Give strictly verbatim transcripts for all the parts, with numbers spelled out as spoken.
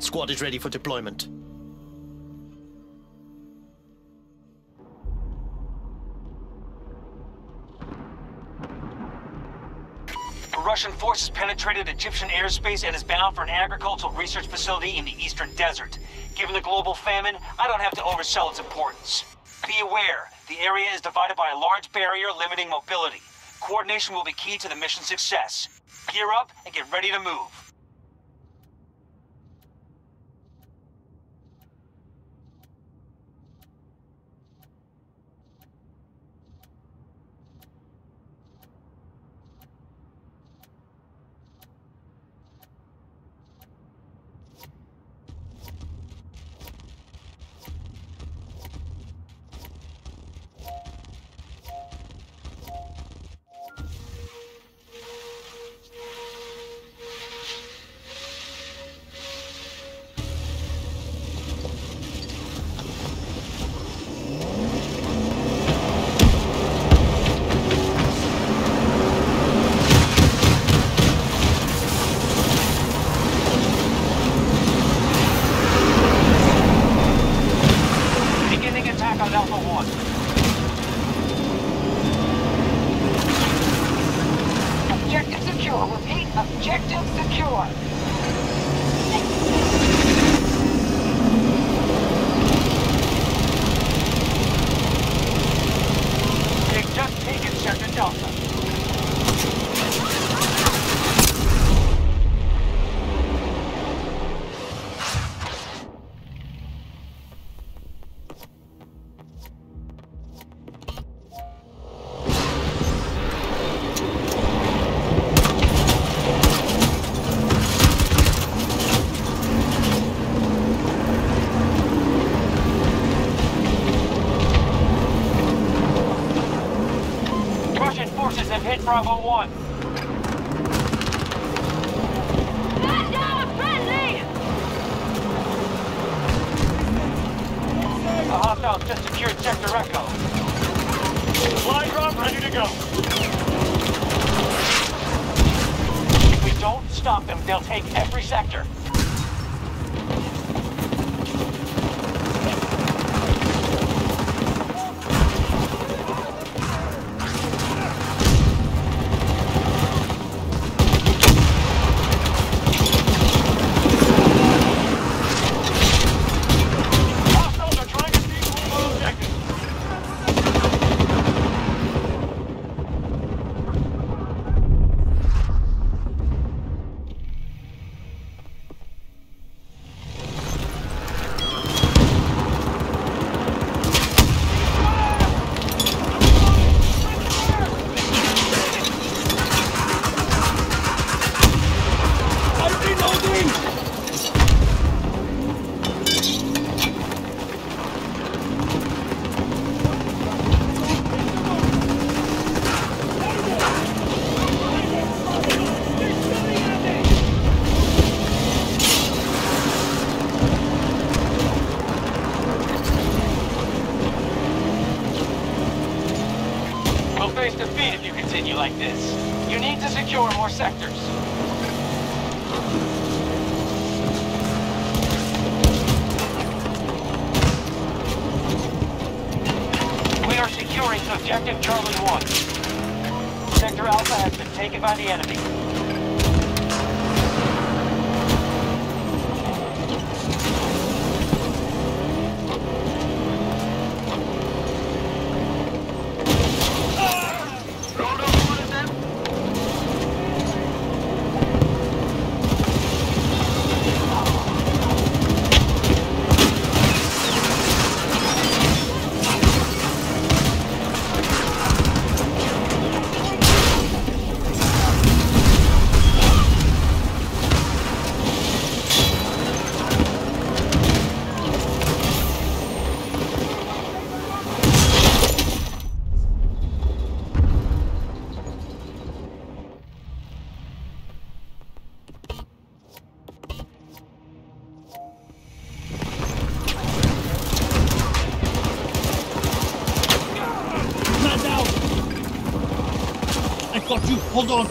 Squad is ready for deployment. Russian forces penetrated Egyptian airspace and is bound for an agricultural research facility in the eastern desert. Given the global famine, I don't have to oversell its importance. Be aware, the area is divided by a large barrier limiting mobility. Coordination will be key to the mission's success. Gear up and get ready to move. Bravo one. Man down, friendly! A hostile just secured Sector Echo. Fly drop ready to go. If we don't stop them, they'll take every sector. Face defeat if you continue like this. You need to secure more sectors. We are securing objective Charlie one. Sector Alpha has been taken by the enemy. Got you. Hold on.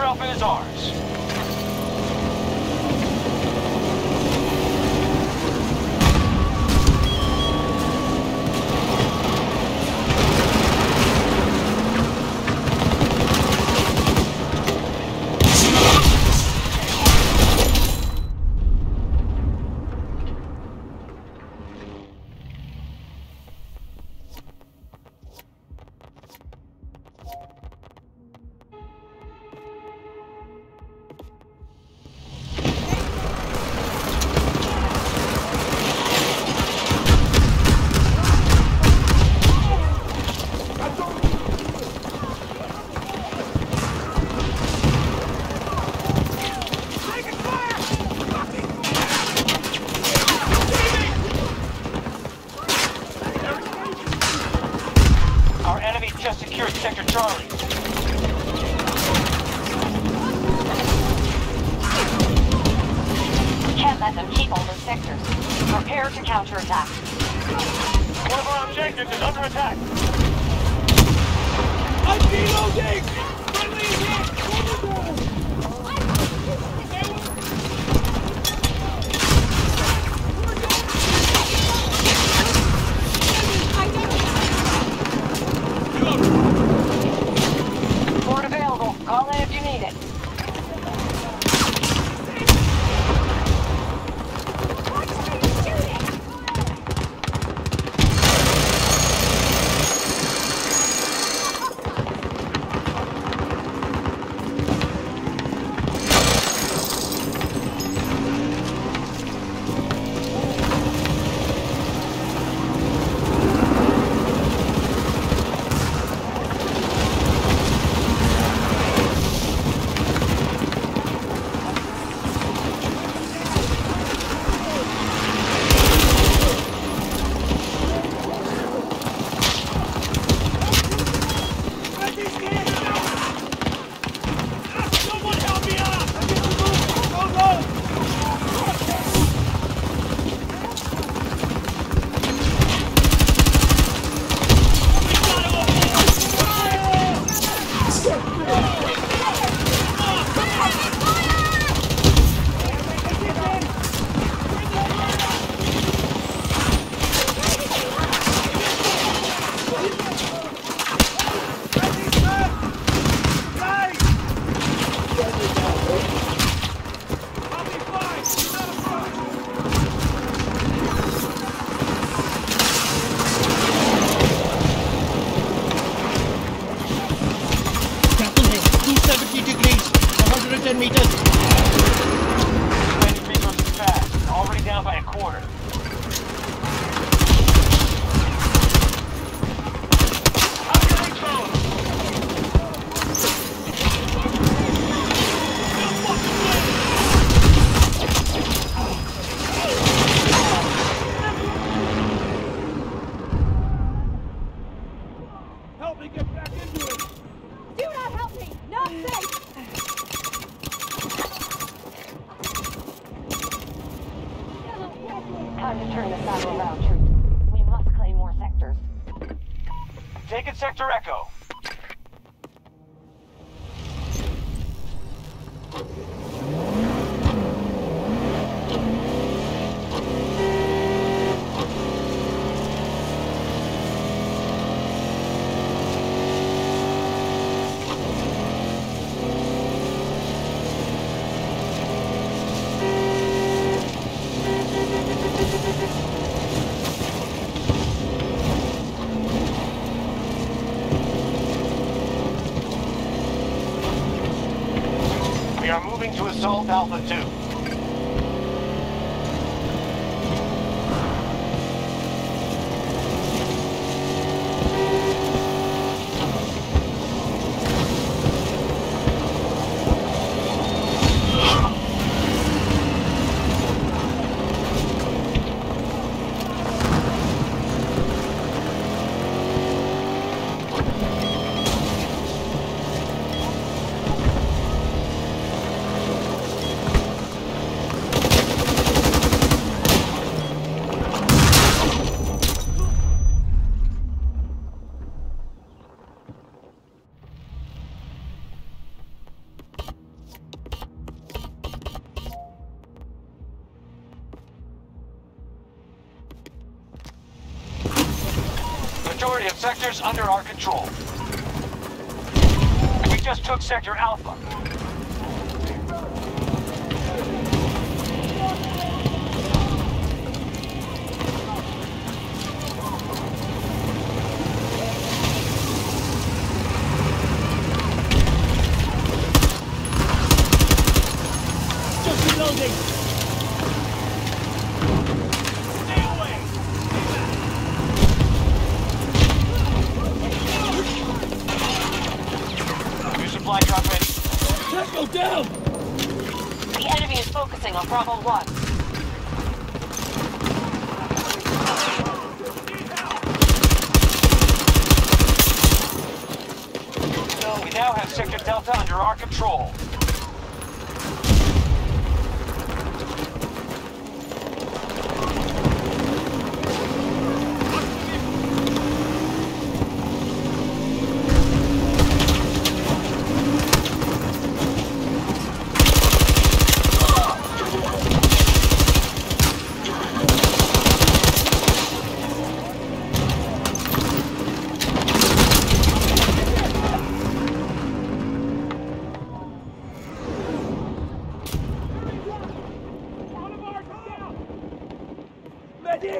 Alpha is ours. Just secured Sector Charlie. Can't let them keep all those sectors. Prepare to counterattack. One of our objectives is under attack. I'm reloading! Friendly hit! Port available. Call in if you need it. ten meters. Spending resources fast. Already down by a quarter. Help me get back into it! Do not help me! Not safe! Time to turn this battle around, troops. We must claim more sectors. Taking Sector Echo. We are moving to assault Alpha two. majority of sectors under our control. We just took Sector Alpha. Just reloading. New supply drop ready. Tango down. The enemy is focusing on Bravo one. We now have Sector Delta under our control. Medic.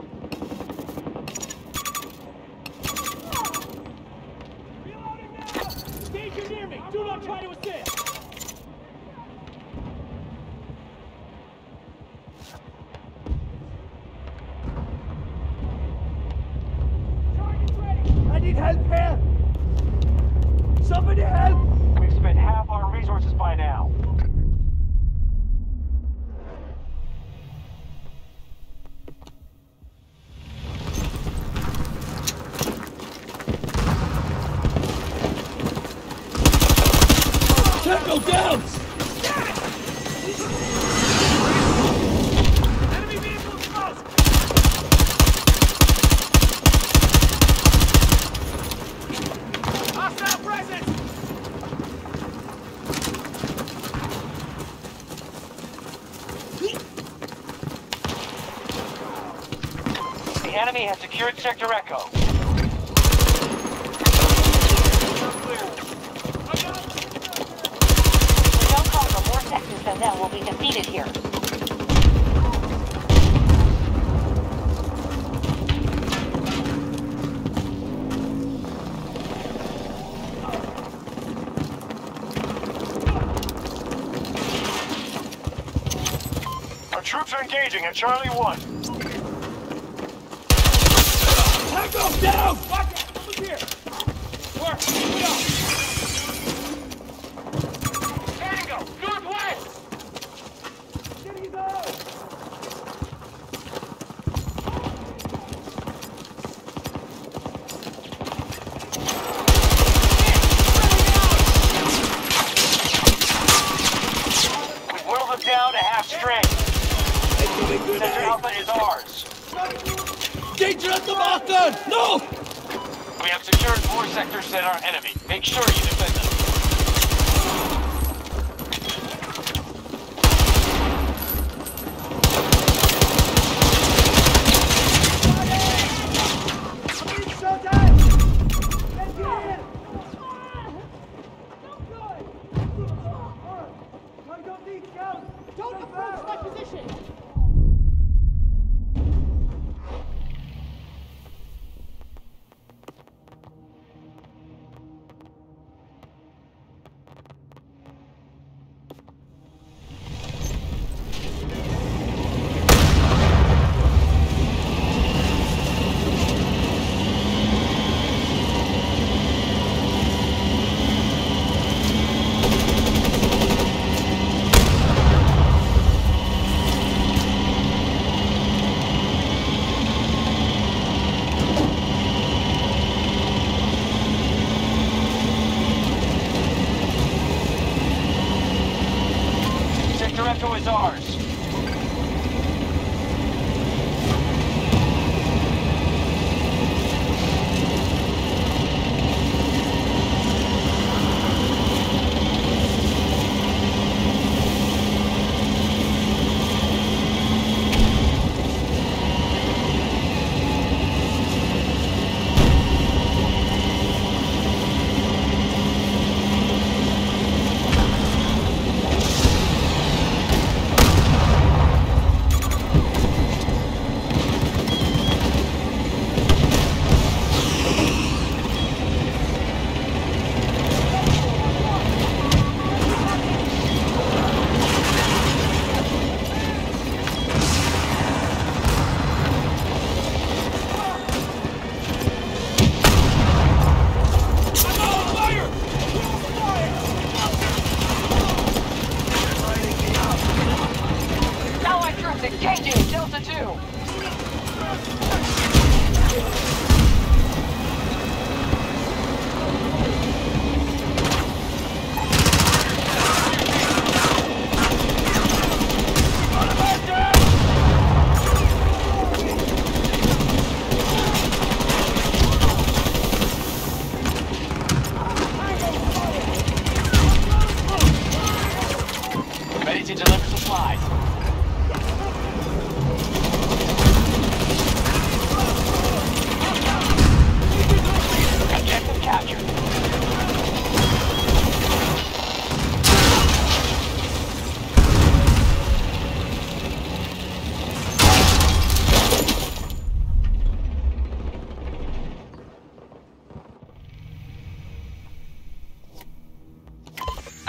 Reloading now. Danger near me. Do not try to assist. Target's ready. I need help here. Somebody help. We've spent half our resources by now. Tango down. Enemy vehicle close. Hostile presence. The enemy has secured Sector Echo. If we don't conquer more sectors than them, we'll be defeated here. Our troops are engaging at Charlie one. Tango down. Watch out. Over here. Work. Keep it up. Tango, northwest! Getting out. We whittled them down to half strength. Sector Alpha is ours. Danger at the marker! No! We have secured more sectors than our enemy. Make sure you defend them. Don't approach my position!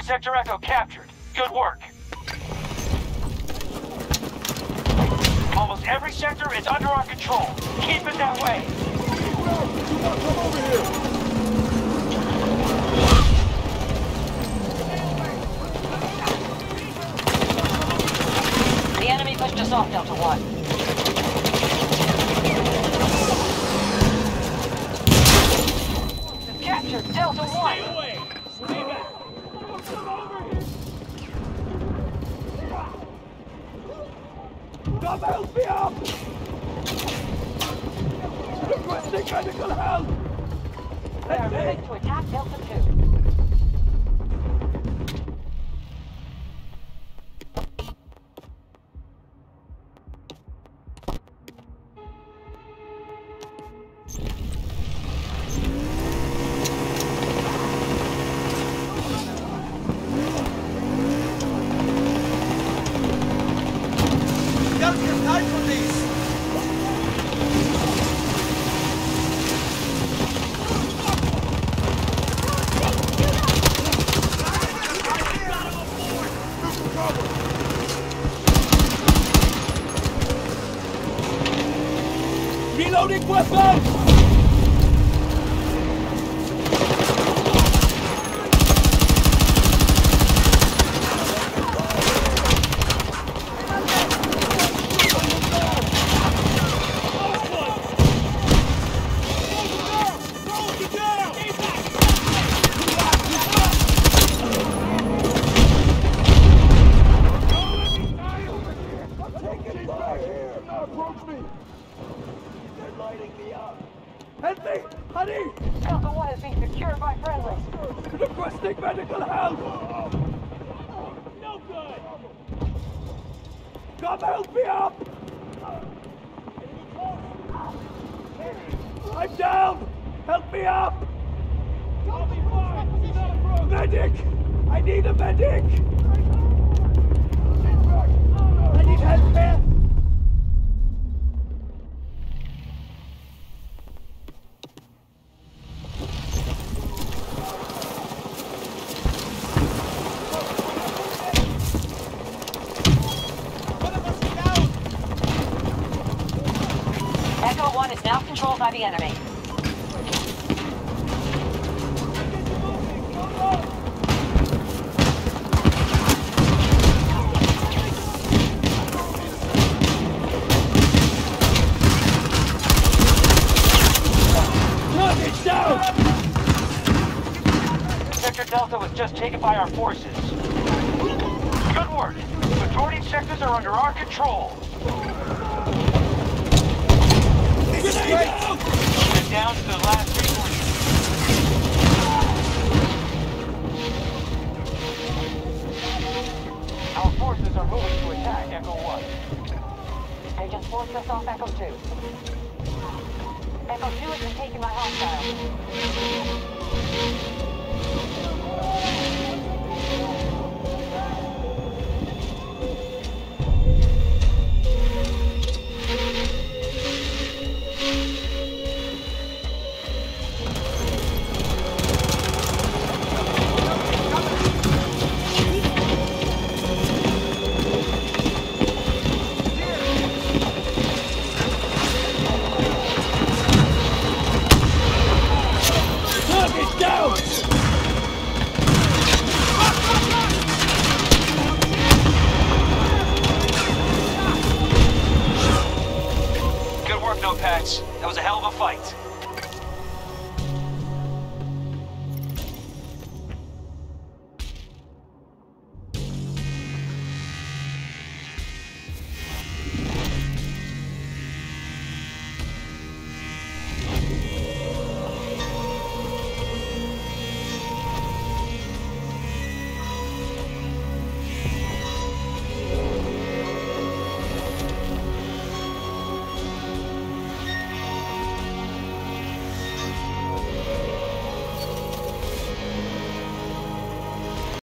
Sector Echo captured. Good work. Almost every sector is under our control. Keep it that way. Come over here. The enemy pushed us off, Delta One. We've captured Delta One. Stay away. Stay back. Come over here. Come help me up. Requesting medical help. We are Help me. moving to attack Delta Two. Reloading weapon! Help me! Honey! Delta One is being secured by friendlies. Requesting medical help! No good! Come help me up! I'm down! Help me up! I'll be fine! Medic! I need a medic! I need help here! Echo One is now controlled by the enemy. Target down! Sector Delta was just taken by our forces. Good work. The majority of sectors are under our control. Get down to the last resources. Our forces are moving to attack Echo One. They just forced us off Echo Two. Echo Two has been taken by hostiles. Target down! Good work, Notepads. That was a hell of a fight.